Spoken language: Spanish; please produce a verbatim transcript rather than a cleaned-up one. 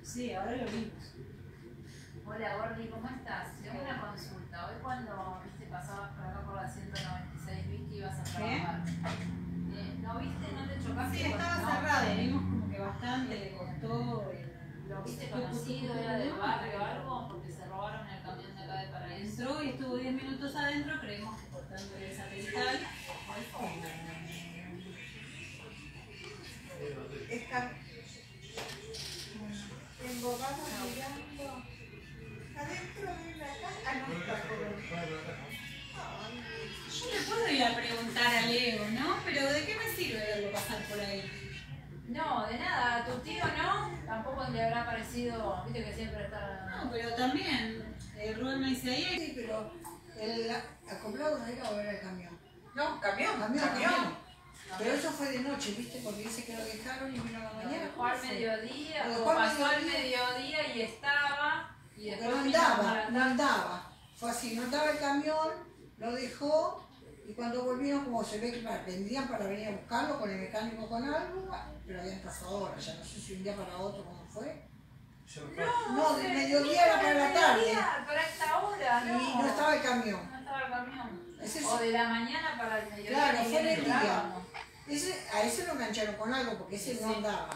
Sí, ahora lo vimos. Hola Gordi, ¿cómo estás? Tengo una consulta. Hoy cuando viste pasabas por acá por la ciento noventa y seis, viste ibas a trabajar. Eh, ¿No viste? ¿No te chocaste? Sí, con- estaba no? cerrado, vimos como que bastante le costó. El... ¿Lo viste conocido? ¿Era del barrio o algo? Porque se robaron el camión de acá de Paraíso. Entró y estuvo diez minutos adentro, creemos que cortando el satelital. Está embobada mirando adentro de la casa. Ah, no, está por Yo le puedo ir a preguntar a Leo, ¿no? Pero ¿de qué me sirve verlo pasar por ahí? No, de nada. ¿A tu tío no? Tampoco le habrá parecido, viste que siempre está... No, pero también, eh, Rubén me dice ahí. Sí, pero el acoplado no era o era el camión. No, camión, Camión, camión. camión. Pero eso fue de noche, ¿viste? Porque dice que lo dejaron y vino a la Lo mañana. dejó al mediodía, Lo o dejó al pasó al mediodía. mediodía y estaba... Y Pero después no vino a andaba, la no tarde. andaba. Fue así, no andaba el camión, lo dejó y cuando volvieron, como se ve que vendían para venir a buscarlo con el mecánico con algo, pero habían pasado horas, ya no sé si un día para otro cómo fue. No, del se- mediodía era para la tarde. mediodía, para esta hora, Y no. no estaba el camión. No estaba el camión. Ese O de la mañana para el mediodía. Claro, que fue en el entrábamos. día. Ese, a ese lo engancharon con algo porque ese no Sí. andaba.